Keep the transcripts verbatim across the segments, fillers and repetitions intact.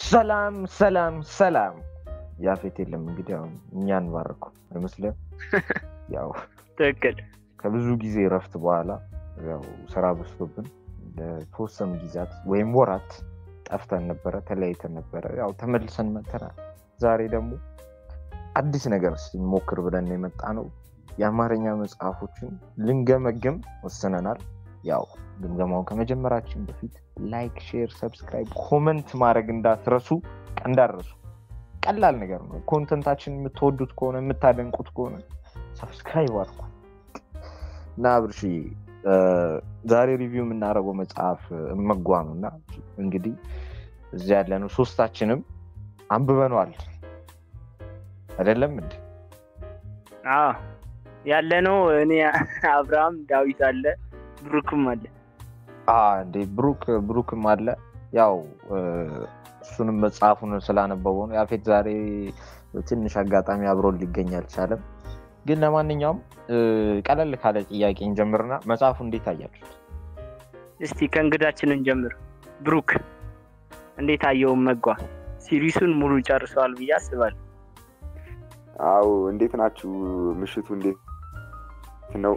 ሰላም ሰላም ሰላም ያፌት የለም እንግዲህ አሁን እኛን ባረኩ አይመስልም ያው ትክክል ከብዙ ጊዜ ረፍት በኋላ ያው ስራ በዝቶብን ለተወሰኑ ጊዜያት ወይም ወራት ጠፍተን ነበር ተለያይተን ነበር ያው ተመልሰን መተናል ዛሬ ደግሞ አዲስ ነገር ስንሞክር ብለን የመጣነው የአማርኛ መጽሐፎችን ልንገመግም ወሰነናል ያው ግምገማው ከመጀመራችን በፊት ላይክ ሼር ሰብስክራይብ ኮሜንት ማድረግ እንዳትረሱ እንዳትረሱ ቀላል ነገር ነው ኮንተንታችን የምትወዱት ከሆነ የምታደንቁት ከሆነ ሰብስክራይብ አድርጉ እና አብርሺ ዛሬ ሪቪው የምናደርገው መጽሐፍ እመጓ ነውና እንግዲህ እዚህ ያለነው ሶስታችንም አንብበናል አይደለም እንዴ አዎ ያለነው እኔ አብርሃም ዳዊት አለ ብሩክም አለ አ እንዴ ብሩክ ብሩክም አለ ያው እሱንም መጽሐፉን ስላነበበው ነው ያፌት ዛሬ ትንሽ አጋጣሚ አብሮ ሊገኝ አልቻለም ግን ለማንኛውም ቀለል ካለ ጥያቄ እንጀምርና መጽሐፉ እንዴት አያችሁት እስቲ ከእንግዳችን እንጀምር ብሩክ እንዴት አየው እመጓ ሲሪሱን ሙሉ ጨርሰዋል ብዬ አስባለሁ አው እንዴት ናችሁ ምሽቱ እንዴት ነው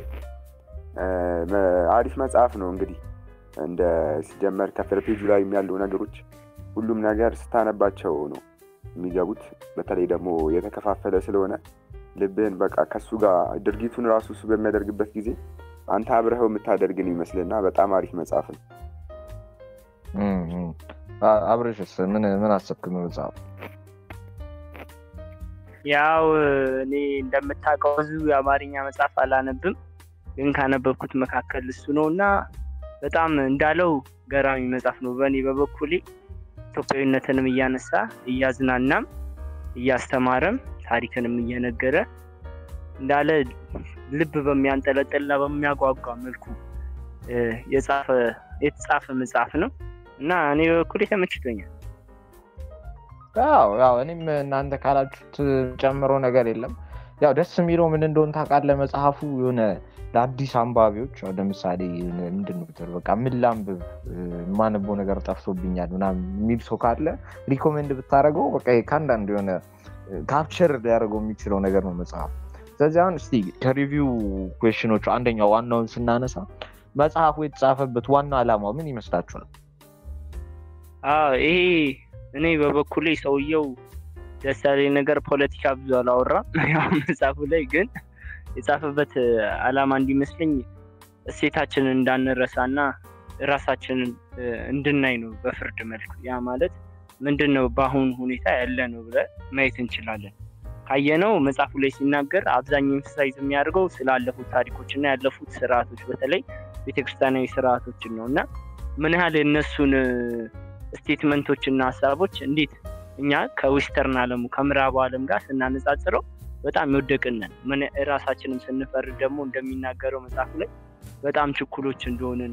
አሪፍ መጽሐፍ ነው እንግዲህ እንደ ሲጀመር ከፍር ፔጁ ላይ የሚያሉ ነገሮች ሁሉም ነገር ስታነባቸው ነው የሚገቡት በተለይ ደግሞ የተከፋፈለ ስለሆነ ልብን በቃ ከሱ ጋር ድርጊቱን ራሱ እሱ በሚያደርግበት ጊዜ አንተ አብረኸው የምታደርግን ይመስልና በጣም አሪፍ መጽሐፍ ነው እም አብረሽስ ምን ምን አሰብክ መጽሐፍ ያው እኔ እንደምታውቀው ብዙ የአማርኛ መጽሐፍ አላነብም ግን ካነበብኩት መካከል እሱ ነውና በጣም እንዳለው ገራሚ መጽሐፍ ነው በእኔ በበኩሌ ኢትዮጵያዊነትንም እያነሳ እያዝናናም እያስተማረም ታሪክንም እየነገረ እንዳለ ልብ በሚያንጠለጥልና በሚያጓጓ መልኩ የጻፈ የተጻፈ መጽሐፍ ነው እና እኔ በኩሌ ተመችቶኛል ያው ያው እኔም እናንተ ካላችሁት ጨምሮ ነገር የለም ያው ደስ የሚለው ምን እንደሆነ ታውቃለህ መጽሐፉ የሆነ ለአዲስ አንባቢዎች ለምሳሌ ምንድነው በቃ ምን ላንብብ ማንበው ነገር ጠፍቶብኛል ምናምን የሚል ሰው ካለ ሪኮመንድ ብታረገው በቃ ካንዳንድ የሆነ ካፕቸር ሊያደርገው የሚችለው ነገር ነው መጽሐፍ ስለዚህ አሁን እስቲ ከሪቪው ኩዌስችኖቹ አንደኛው ዋናውን ስናነሳ መጽሐፉ የተጻፈበት ዋና ዓላማው ምን ይመስላችኋል አዎ ይሄ እኔ በበኩሌ ሰውየው ደሳሌ ነገር ፖለቲካ ብዙ አላወራም ያው መጽሐፉ ላይ ግን የጻፈበት ዓላማ እንዲመስልኝ እሴታችንን እንዳንረሳና ራሳችንን እንድናይ ነው በፍርድ መልኩ ያ ማለት ምንድነው በአሁን ሁኔታ ያለ ነው ብለ ማየት እንችላለን ካየነው መጽሐፉ ላይ ሲናገር አብዛኛው ኢንሳይዝ የሚያደርገው ስላለፉት ታሪኮችና ያለፉት ስርዓቶች በተለይ ቤተክርስቲያናዊ ስርዓቶችን ነውና ምን ያህል እነሱን ስቴትመንቶችና ሐሳቦች እንዴት እኛ ከዌስተርን ዓለሙ ከምዕራቡ ዓለም ጋር ስናነጻጽረው በጣም ይወደቅነን ምን ራሳችንን ስንፈርድ ደግሞ እንደሚናገረው መጽሐፉ ላይ በጣም ችኩሎች እንደሆነን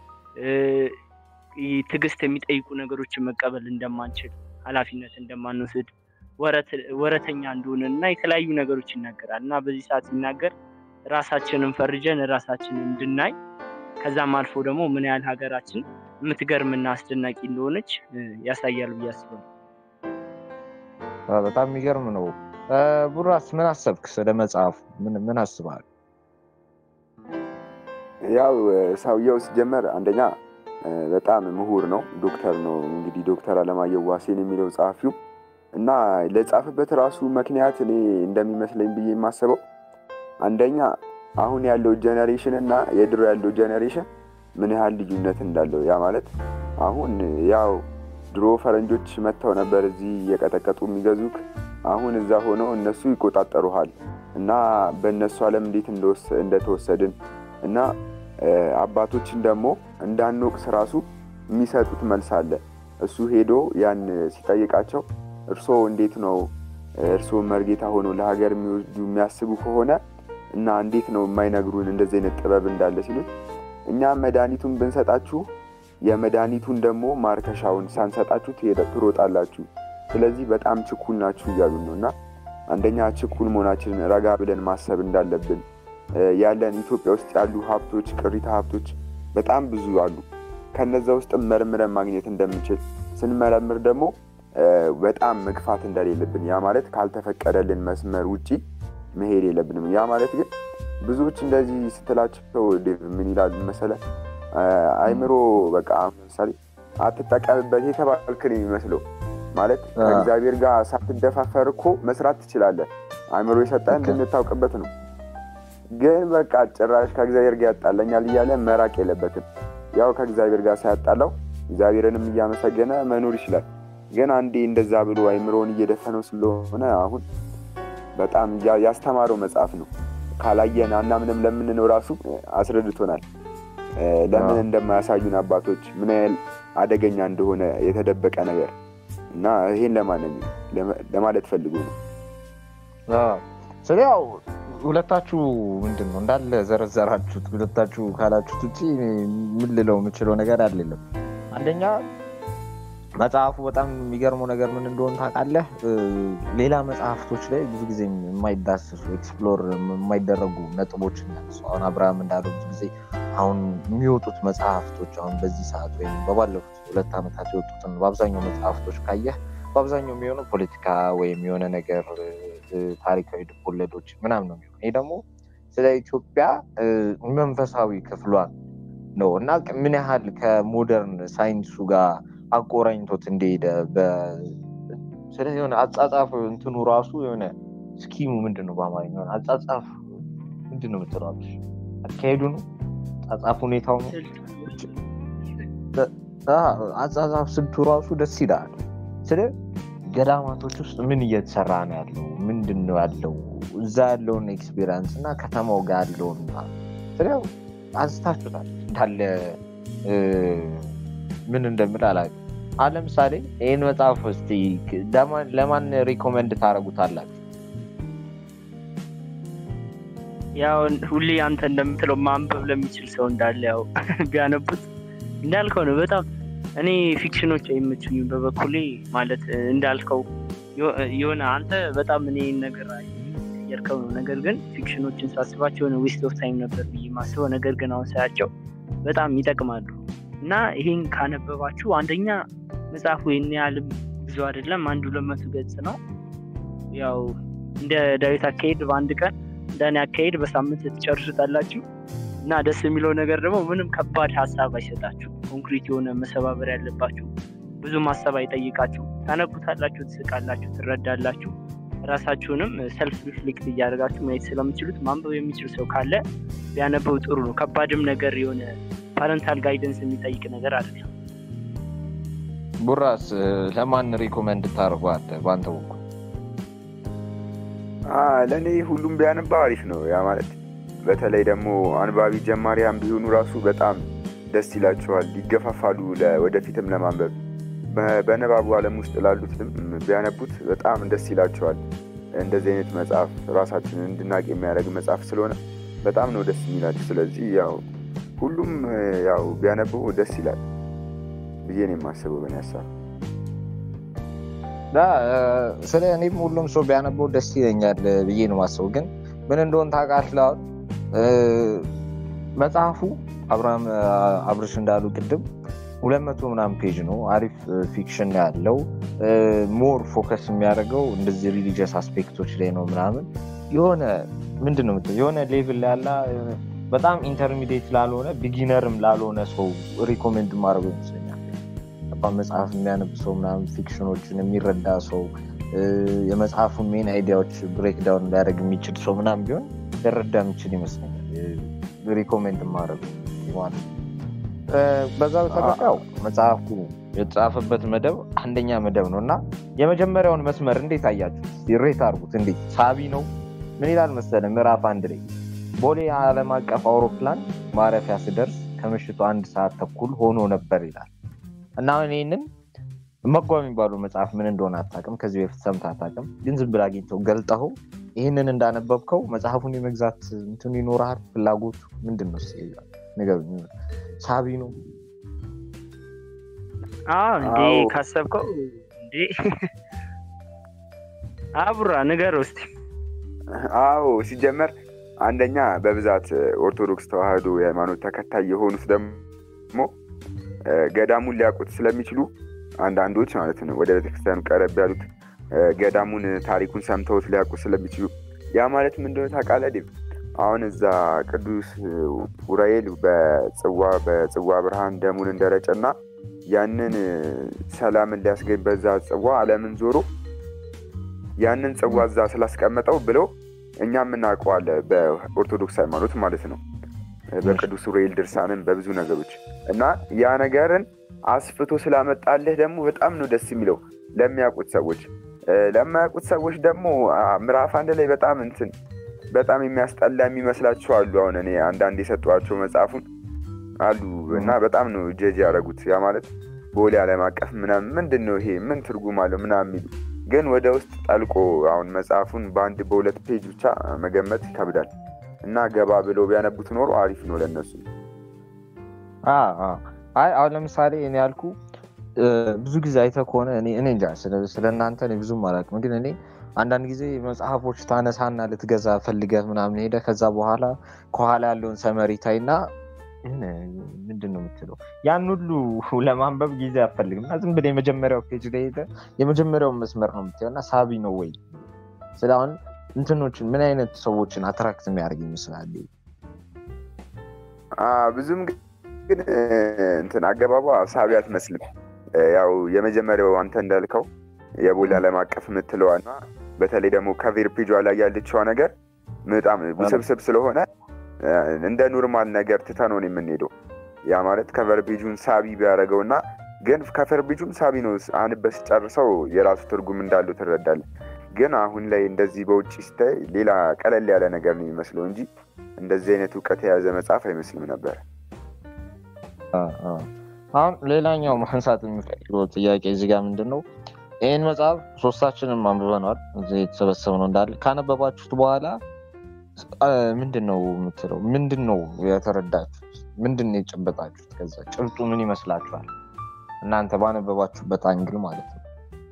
እ ትግስት የሚጠይቁ ነገሮችን መቀበል እንደማንችል ኃላፊነት እንደማንወስድ ወረት ወረተኛ እንደሆነና የተለያዩ ነገሮች ይናገራልና በዚህ ሰዓት ሲናገር ራሳችንን ፈርጀን ራሳችንን እንድናይ ከዛም አልፎ ደግሞ ምን ያህል ሀገራችን የምትገርምና አስደናቂ እንደሆነች ያሳያል ብዬ አስባለሁ በጣም የሚገርም ነው ቡራስ ምን አሰብክ ስለመጽሐፉ ምን ምን አስባል ያው ሰውየው ሲጀመር አንደኛ በጣም ምሁር ነው ዶክተር ነው እንግዲህ ዶክተር ዓለማየሁ ዋሴን የሚለው ጻፊው እና ለጻፈበት ራሱ ምክንያት እኔ እንደሚመስለኝ ብዬ የማስበው አንደኛ አሁን ያለው ጄነሬሽን እና የድሮ ያለው ጄነሬሽን ምን ያህል ልዩነት እንዳለው ያ ማለት አሁን ያው ድሮ ፈረንጆች መተው ነበር እዚህ የቀጠቀጡ የሚገዙክ አሁን እዛ ሆኖ እነሱ ይቆጣጠሩሃል እና በእነሱ ዓለም እንዴት እንደተወሰድን እና አባቶችን ደግሞ እንዳንወቅስ ራሱ የሚሰጡት መልስ አለ እሱ ሄዶ ያን ሲጠይቃቸው እርሶ እንዴት ነው እርሶ መርጌታ ሆኖ ለሀገር የሚወዱ የሚያስቡ ከሆነ እና እንዴት ነው የማይነግሩን እንደዚህ አይነት ጥበብ እንዳለ ሲሉት እኛ መድኃኒቱን ብንሰጣችሁ የመድኃኒቱን ደግሞ ማርከሻውን ሳንሰጣችሁ ትሮጣላችሁ ስለዚህ በጣም ችኩል ናችሁ ይያሉ ነውና አንደኛ ችኩል መሆናችንን ረጋ ብለን ማሰብ እንዳለብን ያለን ኢትዮጵያ ውስጥ ያሉ ሀብቶች ቅሪታ ሀብቶች በጣም ብዙ አሉ ከነዛ ውስጥ መርምረን ማግኘት እንደምንችል ስንመረምር ደግሞ በጣም መግፋት እንደሌለብን ያ ማለት ካልተፈቀደልን መስመር ውጪ መሄድ የለብንም ያ ማለት ግን ብዙዎች እንደዚህ ስትላቸው ምን ይላሉ መሰለህ አይምሮ በቃ ለምሳሌ አትጠቀምበት የተባልክ ነው የሚመስለው ማለት ከእግዚአብሔር ጋር ሳትደፋፈር እኮ መስራት ትችላለህ አይምሮ የሰጠህን እንድታውቅበት ነው ግን በቃ ጭራሽ ከእግዚአብሔር ጋር ያጣለኛል እያለ መራቅ የለበትም ያው ከእግዚአብሔር ጋር ሳያጣለው እግዚአብሔርንም እያመሰገነ መኖር ይችላል ግን አንዴ እንደዛ ብሎ አይምሮን እየደፈነው ስለሆነ አሁን በጣም ያስተማረው መጽሐፍ ነው ካላየን አናምንም ለምንነው ራሱ አስረድቶናል ለምን እንደማያሳዩን አባቶች ምን ያህል አደገኛ እንደሆነ የተደበቀ ነገር እና ይሄን ለማንም ለማለት ፈልጎ ነው አዎ ስለዚህ ሁለታችሁ ምንድነው እንዳለ ዘረዘራችሁት ሁለታችሁ ካላችሁት እጪ ምን ልለው የምችለው ነገር አይደለም አንደኛ መጽሐፉ በጣም የሚገርመው ነገር ምን እንደሆነ ታውቃለህ ሌላ መጽሐፍቶች ላይ ብዙ ጊዜ የማይዳሰሱ ኤክስፕሎር የማይደረጉ ነጥቦችን ያነሳው አሁን አብርሃም እንዳለው ብዙ ጊዜ አሁን የሚወጡት መጽሐፍቶች አሁን በዚህ ሰዓት ወይም በባለፉት ሁለት ዓመታት የወጡትን በአብዛኛው መጽሐፍቶች ካየህ በአብዛኛው የሚሆነው ፖለቲካ ወይም የሆነ ነገር ታሪካዊ ድፖለዶች ምናምን ነው የሚሆነው ይሄ ደግሞ ስለ ኢትዮጵያ መንፈሳዊ ክፍሏን ነው እና ምን ያህል ከሞደርን ሳይንሱ ጋር አቆራኝቶት እንደሄደ በ ስለዚህ የሆነ አጻጻፍ እንትኑ ራሱ የሆነ ስኪሙ ምንድነው በአማርኛ ነው አጻጻፍ ምንድነው የምትለው አካሄዱ ነው አጻጻፍ ሁኔታው ነው አጻጻፍ ስልቱ ራሱ ደስ ይላል ስለ ገዳማቶች ውስጥ ምን እየተሰራ ነው ያለው ምንድነው ያለው እዛ ያለውን ኤክስፒሪየንስ እና ከተማው ጋር ያለው ስለዚህ አስታችሁታል እንዳለ ምን እንደምል አላውቅም ለምሳሌ ይሄን መጽሐፍ እስቲ ለማን ለማን ሪኮመንድ ታረጉታላችሁ ያው ሁሌ አንተ እንደምትለው ማንበብ ለሚችል ሰው እንዳለ ያው ቢያነቡት እንዳልከው ነው በጣም እኔ ፊክሽኖች አይመቹኝም በበኩሌ ማለት እንዳልከው የሆነ አንተ በጣም እኔ ነገር ያየርከው ነው ነገር ግን ፊክሽኖችን ሳስባቸው ነው ዌስት ኦፍ ታይም ነበር በየማስበው ነገር ግን አሁን ሳያቸው በጣም ይጠቅማሉ እና ይሄን ካነበባችሁ አንደኛ መጽሐፉ የኛል ብዙ አይደለም አንዱ ለመቶ ገጽ ነው ያው እንደ ዳዊት አካሄድ በአንድ ቀን እንደኔ አካሄድ በሳምንት ትጨርሱታላችሁ እና ደስ የሚለው ነገር ደግሞ ምንም ከባድ ሐሳብ አይሰጣችሁ ኮንክሪት የሆነ መሰባበር ያለባችሁ ብዙ ማሰብ አይጠይቃችሁ ታነቡታላችሁ ትስቃላችሁ ትረዳላችሁ ራሳችሁንም ሰልፍ ሪፍሌክት እያደረጋችሁ ማየት ስለምትችሉት ማንበብ የሚችል ሰው ካለ ቢያነበው ጥሩ ነው ከባድም ነገር የሆነ ፓረንታል ጋይደንስ የሚጠይቅ ነገር አይደለም ቡራስ ለማን ሪኮመንድ ታርጓት ባንተው አ ለኔ ሁሉም ቢያነባ አሪፍ ነው ያ ማለት በተለይ ደግሞ አንባቢ ጀማሪያን ቢሆኑ ራሱ በጣም ደስ ይላቸዋል ይገፋፋሉ ለወደፊትም ለማንበብ በነባቡ ዓለም ውስጥ ላሉትም ቢያነቡት በጣም ደስ ይላቸዋል እንደዚህ አይነት መጽሐፍ ራሳችንን እንድናቅ የሚያደርግ መጽሐፍ ስለሆነ በጣም ነው ደስ የሚላቸው ስለዚህ ያው ሁሉም ያው ቢያነበው ደስ ይላል ብዬ ነው የማስበው በእኔ ሐሳብ ዳ ስለኔም ሁሉም ሰው ቢያነበው ደስ ይለኛል ብዬ ነው የማስበው ግን ምን እንደሆነ ታውቃለህ መጽሐፉ አብርሃም አብርሽ እንዳሉ ቅድም ሁለት መቶ ምናምን ፔጅ ነው አሪፍ ፊክሽን ያለው ሞር ፎከስ የሚያደርገው እንደዚህ ሪሊጂየስ አስፔክቶች ላይ ነው ምናምን የሆነ ምንድነው የምትለው የሆነ ሌቭል ላይ ያለ በጣም ኢንተርሚዲየት ላልሆነ ቢጊነርም ላልሆነ ሰው ሪኮመንድ ማድረግ ይችላል አባ መጽሐፍ የሚያነብ ሰው ምናምን ፊክሽኖችን የሚረዳ ሰው የመጽሐፉን ሜን አይዲያዎች ብሬክ ዳውን ሊያደርግ የሚችል ሰው ምናምን ቢሆን ደረዳ የሚችል ይመስለኛል ሪኮመንድ ማድረግ ይዋል በዛው ተቀጣው መጽሐፉ የተጻፈበት መደብ አንደኛ መደብ ነውና የመጀመሪያውን መስመር እንዴት አያችሁ ሬት አድርጉት እንዴ ሳቢ ነው ምን ይላል መሰለህ ምዕራፍ አንድ ላይ ቦሌ ዓለም አቀፍ አውሮፕላን ማረፊያ ሲደርስ ከምሽቱ አንድ ሰዓት ተኩል ሆኖ ነበር ይላል እና እኔንን Emegua የሚባለው መጽሐፍ ምን እንደሆነ አታውቅም ከዚህ በፊት ሰምተህ አታውቅም ግን ዝም ብለህ አግኝተው ገልጠው ይሄንን እንዳነበብከው መጽሐፉን የመግዛት እንትን ይኖርሃል ፍላጎቱ ምንድነው ሲል ንገሩኝ ሳቢ ነው አዎ እንዴ ካሰብከው እንዴ አብራ ነገር ውስጥ አዎ ሲጀመር አንደኛ በብዛት ኦርቶዶክስ ተዋህዶ የሃይማኖት ተከታይ የሆኑት ደግሞ ገዳሙን ሊያውቁት ስለሚችሉ አንዳንዶች ማለት ነው ወደ ቤተክርስቲያኑ ቀረብ ያሉት ገዳሙን ታሪኩን ሰምተውት ሊያውቁ ስለሚችሉ ያ ማለት ምንድነው ታውቃለህ ዲብ አሁን እዛ ቅዱስ ኡራኤል በጽዋ በጽዋ ብርሃን ደሙን እንደረጨና ያንን ሰላምን ሊያስገኝ በዛ ጽዋ ዓለምን ዞሮ ያንን ጽዋ እዛ ስላስቀመጠው ብሎ እኛም እናውቀዋለን በኦርቶዶክስ ሃይማኖት ማለት ነው በቅዱስ ኡራኤል ድርሳንን በብዙ ነገሮች እና ያ ነገርን አስፍቶ ስላመጣልህ ደግሞ በጣም ነው ደስ የሚለው ለሚያውቁት ሰዎች ለማያውቁት ሰዎች ደግሞ ምዕራፍ አንድ ላይ በጣም እንትን በጣም የሚያስጠላ የሚመስላቸው አሉ አሁን እኔ አንዳንድ የሰጧቸው መጽሐፉን አሉ እና በጣም ነው ጀጅ ያደረጉት ያ ማለት ቦሌ ዓለም አቀፍ ምናምን ምንድነው ይሄ ምን ትርጉም አለው ምናምን የሚሉ ግን ወደ ውስጥ ጠልቆ አሁን መጽሐፉን በአንድ በሁለት ፔጅ ብቻ መገመት ይከብዳል እና ገባ ብለው ቢያነቡት ኖሮ አሪፍ ነው ለነሱ አዎ አይ አሁን ለምሳሌ እኔ ያልኩ ብዙ ጊዜ አይተህ ከሆነ እኔ እኔ እንጃ ስለናንተ እኔ ብዙም አላውቅም ግን እኔ አንዳንድ ጊዜ መጽሐፎች ታነሳና ልትገዛ ፈልገህ ምናምን ሄደ ከዛ በኋላ ከኋላ ያለውን ሰመሪ ታይና ምንድነው የምትለው ያን ሁሉ ለማንበብ ጊዜ አፈልግምና ዝም ብለህ የመጀመሪያው ፔጅ ላይ ሄደ የመጀመሪያው መስመር ነው የምትየውና ሳቢ ነው ወይ ስለአሁን እንትኖችን ምን አይነት ሰዎችን አትራክት የሚያደርግ ይመስላል አ ብዙም ግን እንትን አገባባ ሳቢ አትመስልም ያው የመጀመሪያው አንተ እንዳልከው የቦሌ ዓለም አቀፍ የምትለዋና በተለይ ደግሞ ከቨር ፔጇ ላይ ያለችው ነገር በጣም ውስብስብ ስለሆነ እንደ ኖርማል ነገር ትተነው ነው የምንሄደው ያ ማለት ከቨር ፔጁን ሳቢ ቢያደርገውና ግን ከቨር ፔጁን ሳቢ ነው አንበስ ጨርሰው የራሱ ትርጉም እንዳለው ትረዳለህ ግን አሁን ላይ እንደዚህ በውጪ ስታይ ሌላ ቀለል ያለ ነገር ነው የሚመስለው እንጂ እንደዚህ አይነት ዕውቀት የያዘ መጽሐፍ አይመስልም ነበር አ አ አሁን ሌላኛው ማንሳት የሚፈልገው ጥያቄ እዚህ ጋር ምንድነው ይሄን መጽሐፍ ሶስታችንም አንብበናል እዚህ የተሰበሰበው እንዳለ ካነበባችሁት በኋላ ምንድነው የምትለው ምንድነው የተረዳችሁት ምንድነው የጨበጣችሁት ከዛ ጭብጡ ምን ይመስላችኋል እናንተ ባነበባችሁበት አንግል ማለት ነው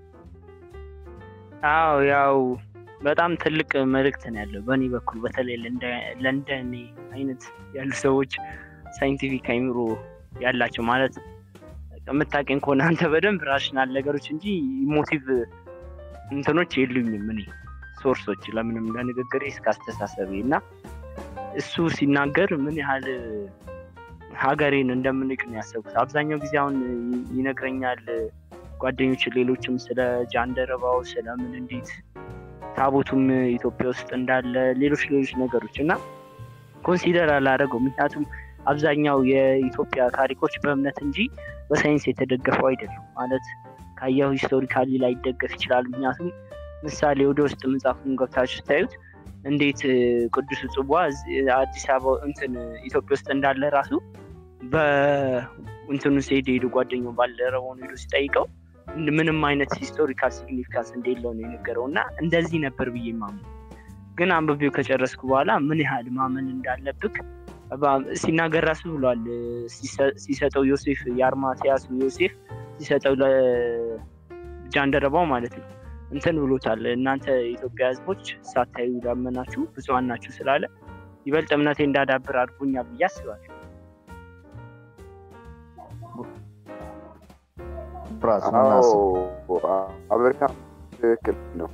አዎ ያው በጣም ትልቅ መልእክት ነው ያለው በእኔ በኩል በተለይ ለንደን አይነት ያሉ ሰዎች ሳይንቲፊክ አይምሮ ያላቸው ማለት ከመታቀን ከሆነ አንተ በደንብ ራሽናል ነገሮች እንጂ ኢሞቲቭ እንትኖች የሉኝም እኔ ሶርሶች ለምንም ለንግግሬ እስካስተሳሰበኝና እሱ ሲናገር ምን ያህል ሀገሬን እንደምንቅ ነው ያሰብኩት አብዛኛው ጊዜ አሁን ይነግረኛል ጓደኞች ሌሎችም ስለ ጃንደረባው ስለምን እንዴት ታቦቱም ኢትዮጵያ ውስጥ እንዳለ ሌሎች ሌሎች ነገሮችና ኮንሲደር አላደረገው ምክንያቱም አብዛኛው የኢትዮጵያ ታሪኮች በእምነት እንጂ በሳይንስ የተደገፈው አይደለም ማለት ካያው ሂስቶሪካሊ ላይ ይደገፍ ይችላል ምክንያቱም ምሳሌ ወደ ውስጥ መጽሐፉን ገብታችሁ ታዩት እንዴት ቅዱስ ጽዋ አዲስ አበባ እንትን ኢትዮጵያ ውስጥ እንዳለ ራሱ በእንትኑ ሲሄድ ጓደኛው ባልደረባው ነው ሲጠይቀው ምንም አይነት ሂስቶሪካል ሲግኒፊካንስ እንደሌለው ነው የነገረውና እንደዚህ ነበር ብዬ ማመን ግን አንብቤው ከጨረስኩ በኋላ ምን ያህል ማመን እንዳለብክ ሲናገር ራሱ ብሏል ሲሰጠው ዮሴፍ ያርማቲያስ ዮሴፍ ሲሰጠው ለጃንደረባው ማለት ነው እንትን ብሎታል እናንተ ኢትዮጵያ ህዝቦች ሳታዩ ዳመናችሁ ብዙዋን ናችሁ ስላለ ይበልጥ እምነቴ እንዳዳብር አድርጎኛል ብዬ አስባለሁ ፕራስ ማናስ አብርካ ትክክል ነው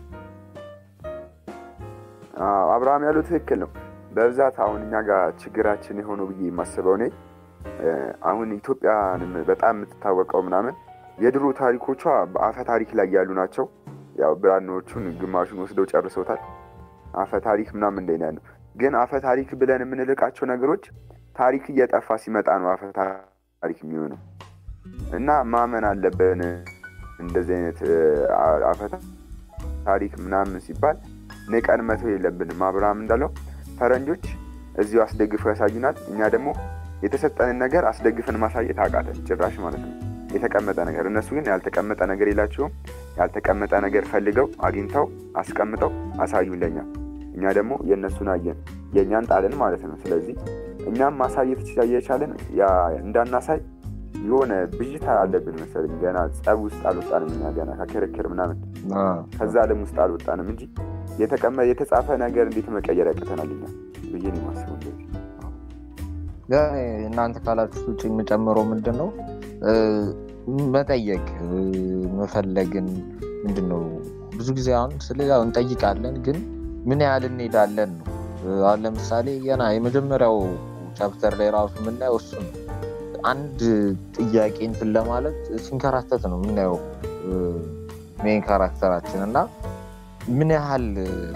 አብርሃም ያለው ትክክል ነው በብዛት አሁን እኛ ጋር ችግራችን የሆነው ብዬ የማስበው ነው አሁን ኢትዮጵያን በጣም የምትታወቀው ምናምን የድሮ ታሪኮቿ በአፈ ታሪክ ላይ ያሉ ናቸው ያው ብራኖቹን ግማሹን ወስደው ጨርሰውታል አፈ ታሪክ ምናምን እንደኛ ነው ግን አፈ ታሪክ ብለን የምንልቃቸው ነገሮች ታሪክ እየጠፋ ሲመጣ ነው አፈ ታሪክ የሚሆነው እና ማመን አለብን እንደዚህ አይነት አፈ ታሪክ ምናምን ሲባል ንቀን መተው የለብንም አብርሃም እንዳለው ፈረንጆች እዚሁ አስደግፈው ያሳዩናል እኛ ደግሞ የተሰጠንን ነገር አስደግፈን ማሳየት አቃተን ጭራሽ ማለት ነው የተቀመጠ ነገር እነሱ ግን ያልተቀመጠ ነገር የላቸውም ያልተቀመጠ ነገር ፈልገው አግኝተው አስቀምጠው አሳዩልኛ እኛ ደግሞ የነሱን አየን የኛን ጣልን ማለት ነው ስለዚህ እኛም ማሳየት ይቻላል ያ እንዳናሳይ የሆነ ብጅታ አለብን መሰለኝ ገና ጸብ ውስጥ አልወጣንም እኛ ገና ከክርክር ምናምን ከዛ ዓለም ውስጥ አልወጣንም እንጂ የተቀመጠ የተጻፈ ነገር እንዴት መቀየር ያቀተናል እኛ ብዬን ማስበው እንደዚህ ያ እናንተ ካላችሁ ውጪ የሚጨምረው ምንድነው መጠየቅ መፈለግን ምንድነው ብዙ ጊዜ አሁን ስለዚህ እንጠይቃለን ግን ምን ያህል እንሄዳለን ነው። አሁን ለምሳሌ ገና የመጀመሪያው ቻፕተር ላይ ራሱ የምናየው እሱ ነው። አንድ ጥያቄ እንትን ለማለት ሲንከራተት ነው የምናየው ሜን ካራክተራችን እና ምን ያህል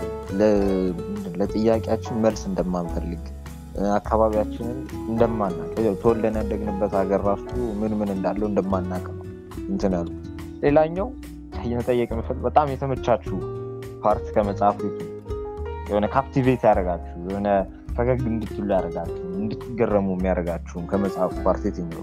ለጥያቄያችን መልስ እንደማንፈልግ አካባቢያችንን እንደማናውቅ ተወልደን ያደግንበት ሀገር ራሱ ምን ምን እንዳለው እንደማናውቅ ነው እንትን ያሉት። ሌላኛው የመጠየቅ መፈል በጣም የተመቻችሁ ፓርት ከመጽሐፉ የሆነ ካፕቲቬት ያደርጋችሁ የሆነ ፈገግ እንድትሉ ያደርጋችሁ እንድትገረሙ የሚያደርጋችሁ ከመጽሐፉ ፓርት የትኛው?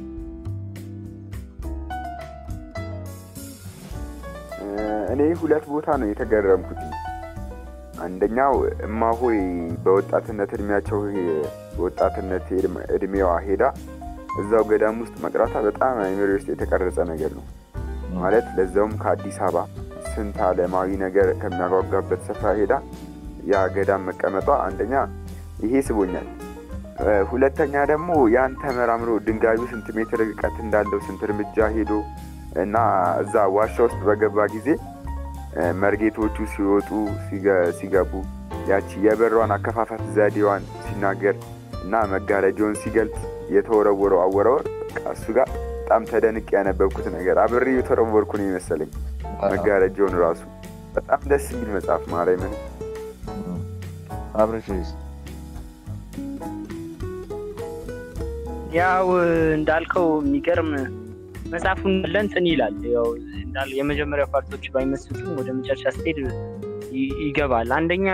እኔ ሁለት ቦታ ነው የተገረምኩት። አንደኛው እማሆይ በወጣትነት እድሜያቸው ወጣትነት እድሜዋ ሄዳ እዛው ገዳም ውስጥ መቅራታ በጣም አይምሮ ውስጥ የተቀረጸ ነገር ነው ማለት ለዛውም ከአዲስ አበባ ስንት ዓለማዊ ነገር ከሚያጓጓበት ስፍራ ሄዳ ያ ገዳም መቀመጧ አንደኛ ይሄ ስቦኛል። ሁለተኛ ደግሞ ያን ተመራምሮ ድንጋዩ ስንት ሜትር ርቀት እንዳለው ስንት እርምጃ ሄዶ እና እዛ ዋሻ ውስጥ በገባ ጊዜ መርጌቶቹ ሲወጡ ሲገቡ ያቺ የበሯን አከፋፋት ዘዴዋን ሲናገር እና መጋረጃውን ሲገልጽ የተወረወረው አወራወር እሱ ጋር በጣም ተደንቅ ያነበብኩት ነገር አብሬ የተወረወርኩ ነው መሰለኝ። መጋረጃውን ራሱ በጣም ደስ የሚል መጽሐፍ ማርያም ነው። አብረሽስ ያው እንዳልከው የሚገርም መጽሐፉን ለእንትን ይላል። ያው እንዳል የመጀመሪያው ፓርቶች ባይመስሉም ወደ መጨረሻ ስትሄድ ይገባል። አንደኛ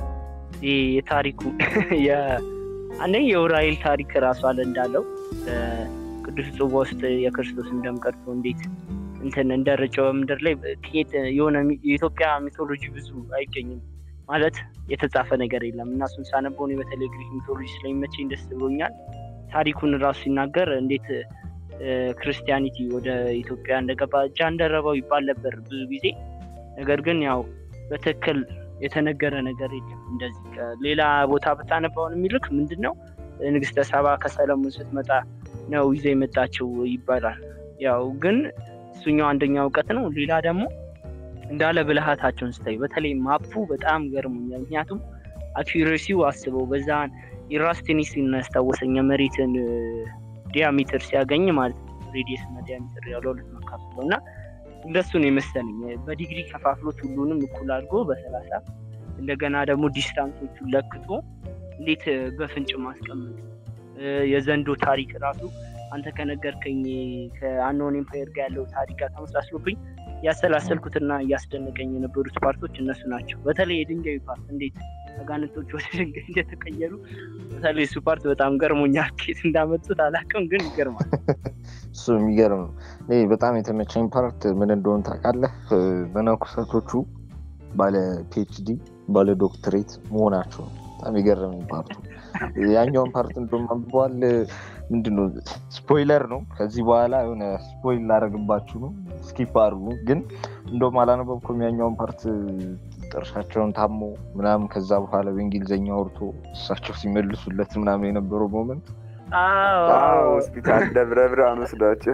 የታሪኩ የ አንደኛ የኡራኤል ታሪክ ራሱ አለ እንዳለው ቅዱስ ጽዋ ውስጥ የክርስቶስን ደም ቀርቶ እንዴት እንትን እንደረጨው ምድር ላይ ከየት የሆነ የኢትዮጵያ ሚቶሎጂ ብዙ አይገኝም ማለት የተጻፈ ነገር የለም እና እሱን ሳነበው ነው በተለይ ግሪክ ሚቶሎጂ ስለሚመቸኝ ደስ ብሎኛል። ታሪኩን ራሱ ሲናገር እንዴት ክርስቲያኒቲ ወደ ኢትዮጵያ እንደገባ ጃንደረባው ይባል ነበር ብዙ ጊዜ። ነገር ግን ያው በትክክል የተነገረ ነገር የለም። እንደዚህ ሌላ ቦታ በታነባውን የሚልክ ምንድነው ንግስተ ሳባ ከሰለሞን ስትመጣ ነው ይዘ የመጣችው ይባላል። ያው ግን እሱኛው አንደኛው ዕውቀት ነው። ሌላ ደግሞ እንዳለ ብልሃታቸውን ስታይ በተለይ ማፑ በጣም ገርሞኛል። ምክንያቱም አኩሬሲው አስበው በዛን ኢራስቴኒስ እናስተዋወሰኛ መሬትን ዲያሜትር ሲያገኝ ማለት ነው ሬዲየስ እና ዲያሜትር ያለው ሁለት መካፈሉና እንደሱ ነው የመሰለኝ። በዲግሪ ከፋፍሎት ሁሉንም እኩል አድርጎ በሰላሳ እንደገና ደግሞ ዲስታንሶቹን ለክቶ እንዴት በፍንጭ ማስቀመጥ የዘንዶ ታሪክ ራሱ አንተ ከነገርከኝ ከአኖን ኤምፓየር ጋር ያለው ታሪክ ጋር ተመሳስሎብኝ ያሰላሰልኩትና ያስደነቀኝ የነበሩት ፓርቶች እነሱ ናቸው። በተለይ የድንጋዩ ፓርት እንዴት አጋንንቶች ወደ ድንጋይ እንደተቀየሩ በተለይ እሱ ፓርት በጣም ገርሞኛል። ከየት እንዳመጡት አላውቅም ግን ይገርማል። እሱ የሚገርም ነው። እኔ በጣም የተመቸኝ ፓርት ምን እንደሆነ ታውቃለህ? መነኮሳቶቹ ባለ ፒኤችዲ ባለ ዶክትሬት መሆናቸው በጣም ይገርመኝ ፓርቱ። ያኛውን ፓርት እንደውም አንብቧል። ምንድነው ስፖይለር ነው ከዚህ በኋላ የሆነ ስፖይል ላደርግባችሁ ነው ስኪፕ አድርጉ። ግን እንደውም አላነበብኩም ያኛውን ፓርት ጥርሳቸውን ታሞ ምናምን ከዛ በኋላ በእንግሊዘኛ ወርቶ እሳቸው ሲመልሱለት ምናምን የነበረው ሞመንት አዎ ሆስፒታል ደብረ ብርሃን ወስዳቸው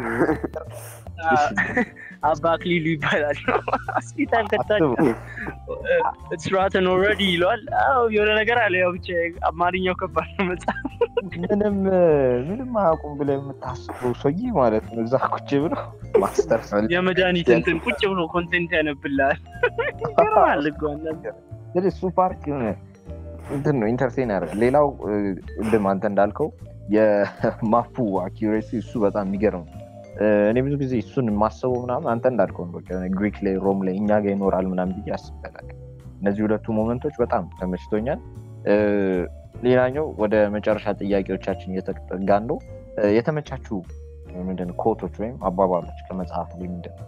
አባ አክሊሉ ይባላል ሆስፒታል ከታች it's rotten already ይሏል። አዎ የሆነ ነገር አለ። ያው ብቻ አማርኛው ከባድ ነው መጽሐፍ ምንም ምንም አያውቁም ብለህ የምታስበው ሰውዬ ማለት ነው እዛ ቁጭ ብሎ ማስተር ሰል የመድኃኒት እንትን ቁጭ ብሎ ኮንቴንት ያነብላል። ይገርማል እኮ ነገር ስለዚህ እሱ ፓርክ እንትን ነው ኢንተርቴይን ያደርጋል። ሌላው እንደም አንተ እንዳልከው የማፑ አኪዩሬሲ እሱ በጣም የሚገርም። እኔ ብዙ ጊዜ እሱን ማሰበው ምናምን አንተ እንዳልከው ነው ግሪክ ላይ ሮም ላይ እኛ ጋር ይኖራል ምናምን ብዬ አስበላል። እነዚህ ሁለቱ ሞመንቶች በጣም ተመችቶኛል። ሌላኛው ወደ መጨረሻ ጥያቄዎቻችን እየተጠጋን ነው። የተመቻችሁ ምንድነው ኮቶች ወይም አባባሎች ከመጽሐፉ ላይ ምንድነው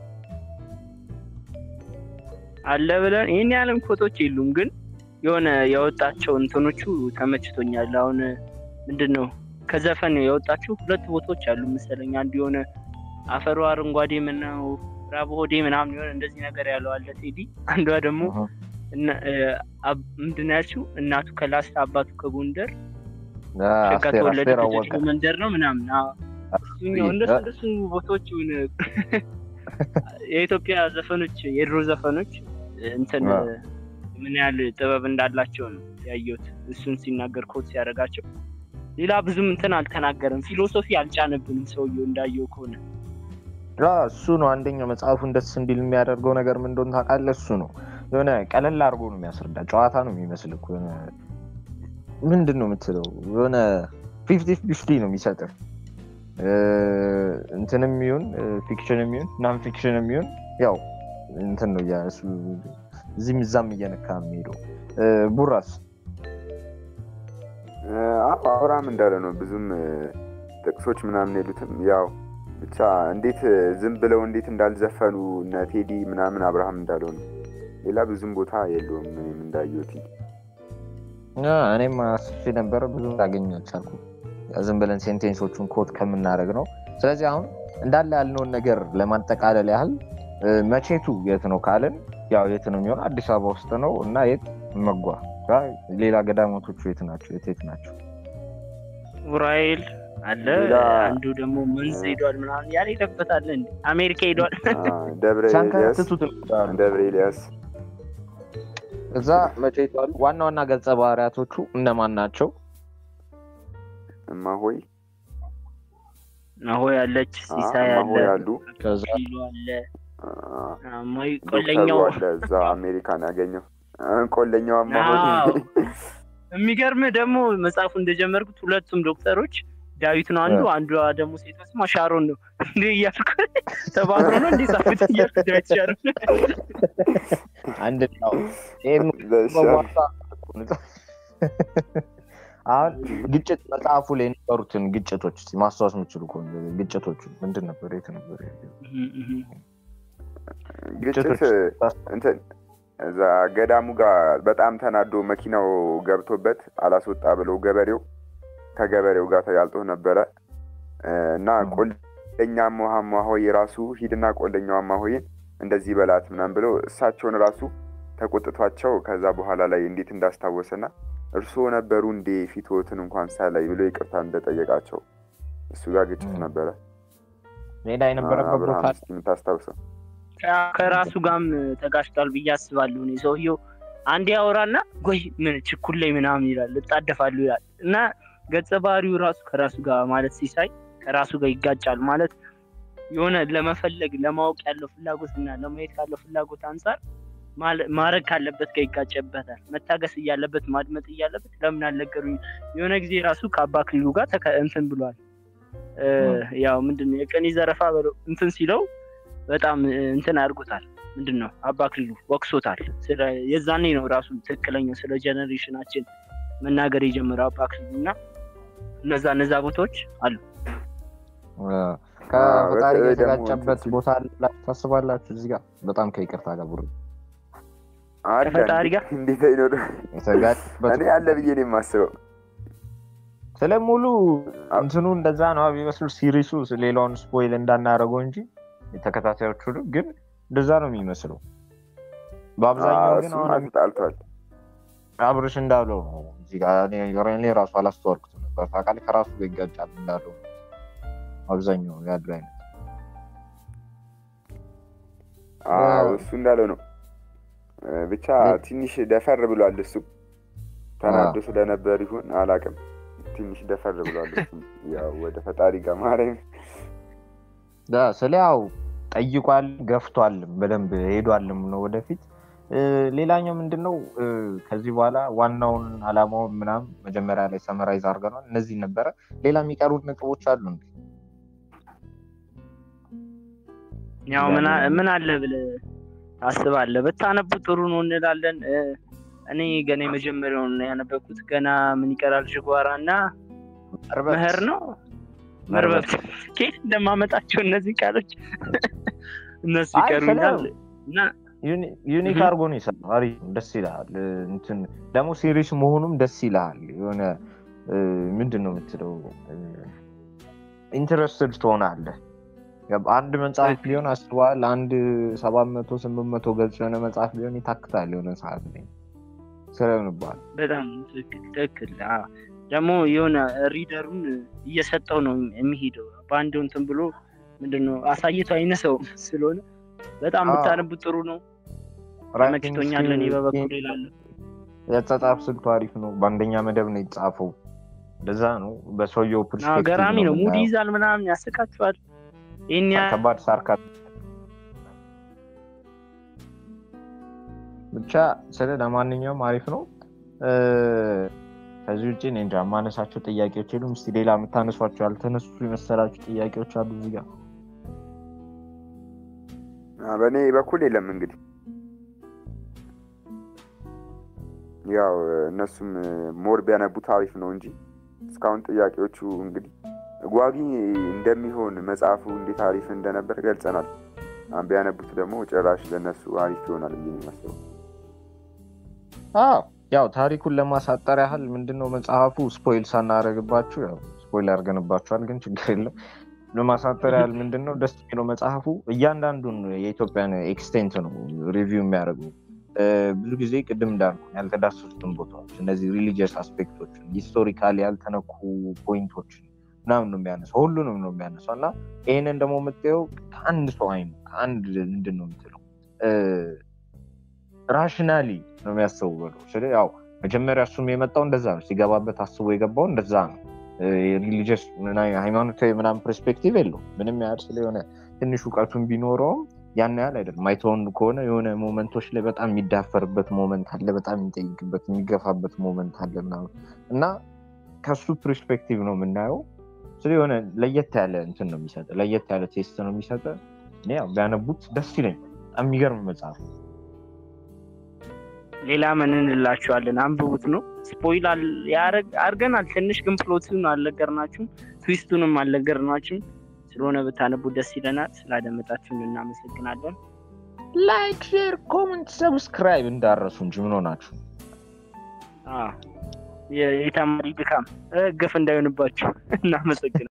አለ ብለን ይሄን ያለም ኮቶች የሉም ግን የሆነ ያወጣቸው እንትኖቹ ተመችቶኛል። አሁን ምንድነው ከዘፈን ያወጣችሁ ሁለት ቦታዎች አሉ መሰለኝ። አንዱ የሆነ አፈሩ አረንጓዴ ምነው ራቦዴ ምናምን የሆነ እንደዚህ ነገር ያለው አለ ቴዲ። አንዷ ደግሞ እና ምንድነው ያልሽው እናቱ ከላስታ አባቱ ከጎንደር ሸቀጥ ወለደ መንደር ነው ምናምን እሱኛው እንደሱ እንደሱ ቦታዎች ሆነ የኢትዮጵያ ዘፈኖች የድሮ ዘፈኖች እንትን ምን ያህል ጥበብ እንዳላቸው ነው ያየሁት እሱን ሲናገር ኮት ሲያደርጋቸው ሌላ ብዙም እንትን አልተናገረም ፊሎሶፊ አልጫነብንም ሰውየው እንዳየው ከሆነ ራ እሱ ነው አንደኛው መጽሐፉን ደስ እንዲል የሚያደርገው ነገር ምን እንደሆነ ታውቃለህ እሱ ነው የሆነ ቀለል አድርጎ ነው የሚያስረዳ ጨዋታ ነው የሚመስልህ የሆነ ምንድነው የምትለው የሆነ ፊፍቲ ፊፍቲ ነው የሚሰጥህ እንትንም ይሁን ፊክሽንም ይሁን ናን ፊክሽንም ይሁን ያው እንትን ነው ያ እሱ እዚህም እዛም እየነካ የሚሄደው ቡራስ አብርሃም እንዳለ ነው ብዙም ጥቅሶች ምናምን የሉትም ያው ብቻ እንዴት ዝም ብለው እንዴት እንዳልዘፈኑ እና ቴዲ ምናምን አብርሃም እንዳለው ነው ሌላ ብዙም ቦታ የለውም ምንም እንዳየሁት አ እኔም አስፌ ነበር ብዙ ታገኛለች አልኩ ዝም ብለን ሴንቴንሶቹን ኮት ከምናደርግ ነው ስለዚህ አሁን እንዳለ ያልነው ነገር ለማጠቃለል ያህል መቼቱ የት ነው ካለን ያው የት ነው የሚሆነው አዲስ አበባ ውስጥ ነው እና የት መጓ ሌላ ገዳማቶቹ የት ናቸው የት ናቸው ኡራኤል አለ አንዱ ደግሞ መንዝ ሄዷል ምናምን ያለ ይተፈታል እንዴ አሜሪካ ሄዷል ደብረ ኤልያስ ደብረ ኤልያስ እዛ መቼቱ ዋና ዋና ገጸ ባህሪያቶቹ እነማን ናቸው ማሆይ ማሆይ አለች ሲሳይ አለ ማሆይ አሉ ከዛ አለ ማይ ቆለኛው አለ እዛ አሜሪካን ያገኘው ቆለኛው ማሆይ የሚገርም ደግሞ መጽሐፉ እንደጀመርኩት ሁለቱም ዶክተሮች ዳዊት ነው አንዱ አንዱ ደግሞ ሴቷ ስማ ሻሮን ነው እንዴ ያልኩ ተባብሮ ነው እንዴ ጻፍት ያልኩ ዳዊት ሻሮን አንድ ነው ኤም በዋታ አሁን ግጭት መጽሐፉ ላይ የነበሩትን ግጭቶች ማስተዋወስ የምችሉ ከሆነ ግጭቶቹ ምንድን ነበር የት ነበር ግጭት እንትን እዛ ገዳሙ ጋር በጣም ተናዶ መኪናው ገብቶበት አላስወጣ ብለው ገበሬው ከገበሬው ጋር ተጋልጦ ነበር እና ቆለኛው ማሆይ ራሱ ሂድና ቆለኛው ማሆይን እንደዚህ በላት ምናምን ብለው እሳቸውን ራሱ ተቆጥቷቸው ከዛ በኋላ ላይ እንዴት እንዳስታወሰና እርሱ ነበሩ እንደ ፊቶትን እንኳን ሳላይ ብሎ ይቅርታ እንደጠየቃቸው እሱ ጋር ግጭት ነበር ሌላ የነበረበት ቦታ የምታስታውሰው ከራሱ ጋርም ተጋጭቷል ብዬ አስባለሁ ነው ሰውየው አንድ ያወራና ጎይ ምን ችኩል ላይ ምናምን ይላል ልጣደፋሉ ይላል እና ገጸ ባህሪው ራሱ ከራሱ ጋር ማለት ሲሳይ ከራሱ ጋር ይጋጫል ማለት የሆነ ለመፈለግ ለማወቅ ያለው ፍላጎትና ለማየት ያለው ፍላጎት አንፃር ማረግ ካለበት ጋር ይጋጨበታል መታገስ ያለበት ማድመጥ ያለበት ለምን አልነገሩኝ የሆነ ጊዜ ራሱ ከአባክሉ ጋር እንትን ብሏል ያው ምንድነው የቀኒ ዘረፋ በለው እንትን ሲለው በጣም እንትን አድርጎታል ምንድነው አባክሉ ወክሶታል ስለ የዛኔ ነው ራሱ ትክክለኛው ስለ ጄነሬሽናችን መናገር የጀመረው አባክሉና እነዛ እነዛ ቦታዎች አሉ ከፈጣሪ የተጋጨበት ቦታ ላይ ታስባላችሁ እዚህ ጋር በጣም ከይቅርታ ጋር ብሩ ከፈጣሪ ጋር እንዴት አይኖር የተጋጨበት እኔ አለ ብዬ ነው የማስበው ስለሙሉ እንትኑ እንደዛ ነው አቢመስሉ ሲሪሱ ሌላውን ስፖይል እንዳናረገው እንጂ የተከታታዮቹ ግን እንደዛ ነው የሚመስለው በአብዛኛው ግን አሁን አጣልቷል አብርሽ እንዳለው ነው እዚህ ጋር እኔ የራኔ ራሱ አላስተዋልኩትም ነበር ታውቃለህ ከራሱ ጋር ይጋጫል እንዳለው አብዛኛው ያለው አይነት አዎ እሱ እንዳለው ነው ብቻ ትንሽ ደፈር ብሏል እሱ ተናዶ ስለነበር ይሁን አላውቅም ትንሽ ደፈር ብሏል እሱ ያው ወደ ፈጣሪ ጋር ማረኝ ዳ ስለያው ጠይቋል ገፍቷል በደንብ ሄዷልም ነው ወደፊት ሌላኛው ምንድነው ከዚህ በኋላ ዋናውን አላማው ምናም መጀመሪያ ላይ ሰመራይዝ አድርገናል እነዚህ ነበር ሌላ የሚቀሩት ነጥቦች አሉ እንዴ ያው ምን ምን አለ ብለ አስባለሁ በታነቡ ጥሩ ነው እንላለን እኔ ገና የመጀመሪያውን ያነበብኩት ገና ምን ይቀራል ጅጓራና መህር ነው መርበብ ከየት እንደማመጣቸው እነዚህ ቃሎች እነሱ ይቀሩኛል እና ዩኒክ አርጎ ነው ይሰራል አሪፍ ደስ ይላል እንትን ደግሞ ሲሪስ መሆኑም ደስ ይላል የሆነ ምንድነው የምትለው ኢንተረስትድ ትሆናለህ አንድ መጽሐፍ ሊሆን አስቧል አንድ ሰባት መቶ ስምንት መቶ ገጽ የሆነ መጽሐፍ ሊሆን ይታክታል የሆነ ሰዓት ላይ ስለሆነባል በጣም ትክክል ደግሞ የሆነ ሪደሩን እየሰጠው ነው የሚሄደው ባንዱ እንትን ብሎ ምንድነው አሳይቶ አይነሰው ስለሆነ በጣም ብታነቡ ጥሩ ነው ተመችቶኛል እኔ በበኩሌ ይላል ያጻጻፍ ስልቱ አሪፍ ነው በአንደኛ መደብ ነው የተጻፈው ለዛ ነው በሶዮ ፐርስፔክቲቭ ገራሚ ነው ሙድ ይዛል ምናምን ያስካችኋል እኛ ከባድ ሳርካ ብቻ ስለ ለማንኛውም አሪፍ ነው ከዚህ ውጪ እኔ እንጃ ማነሳቸው ጥያቄዎች የሉም እስቲ ሌላ የምታነሷቸው ያልተነሱ የመሰላችሁ ጥያቄዎች አሉ እዚህ ጋር በኔ በኩል የለም እንግዲህ ያው እነሱም ሞር ቢያነቡት አሪፍ ነው እንጂ እስካሁን ጥያቄዎቹ እንግዲህ ጓጊ እንደሚሆን መጽሐፉ እንዴት አሪፍ እንደነበር ገልጸናል አሁን ቢያነቡት ደግሞ ጭራሽ ለነሱ አሪፍ ይሆናል ብዬ ነው አዎ ያው ታሪኩን ለማሳጠር ያህል ምንድነው መጽሐፉ ስፖይል ሳናረግባችሁ ያው ስፖይል አርገንባችኋል ግን ችግር የለም ለማሳጠር ያህል ምንድነው ደስ የሚለው መጽሐፉ እያንዳንዱን የኢትዮጵያን ኤክስቴንት ነው ሪቪው የሚያደርገው ብዙ ጊዜ ቅድም እንዳልኩ ያልተዳሰሱትን ቦታዎች እነዚህ ሪሊጂየስ አስፔክቶች ሂስቶሪካሊ ያልተነኩ ፖይንቶች ምናምን ነው የሚያነሳው ሁሉንም ነው የሚያነሳውና ይሄንን ደግሞ የምትየው ከአንድ ሰው አይኑ ከአንድ ምንድነው የምትለው ራሽናሊ ነው የሚያስበው ስለዚህ ያው መጀመሪያ እሱም የመጣው እንደዛ ነው ሲገባበት አስቦ የገባው እንደዛ ነው ሪሊጂየስ ምናምን ሃይማኖታዊ ምናምን ፐርስፔክቲቭ የለው ምንም ያህል ስለሆነ ትንሽ ዕውቀቱን ቢኖረው ያን ያህል አይደለም ማይተውን ከሆነ የሆነ ሞመንቶች ላይ በጣም የሚዳፈርበት ሞመንት አለ በጣም የሚጠይቅበት የሚገፋበት ሞመንት አለ ምናምን እና ከሱ ፐርስፔክቲቭ ነው የምናየው ስለሆነ ለየት ያለ እንትን ነው የሚሰጠው ለየት ያለ ቴስት ነው የሚሰጠው ያው ቢያነቡት ደስ ይለኛል በጣም የሚገርም መጽሐፍ ሌላ ምን እንላችኋለን አንብቡት ነው ስፖይል ያረግ አርገናል ትንሽ ግን ፕሎቱን አልነገርናችሁ ትዊስቱንም አልነገርናችሁ ስለሆነ ብታነቡ ደስ ይለናል ስላደመጣችሁን እናመሰግናለን ላይክ ሼር ኮሜንት ሰብስክራይብ እንዳረሱ እንጂ ምን ሆናችሁ አ የታማሪ ድካም ግፍ እንዳይሆንባችሁ እናመሰግናለን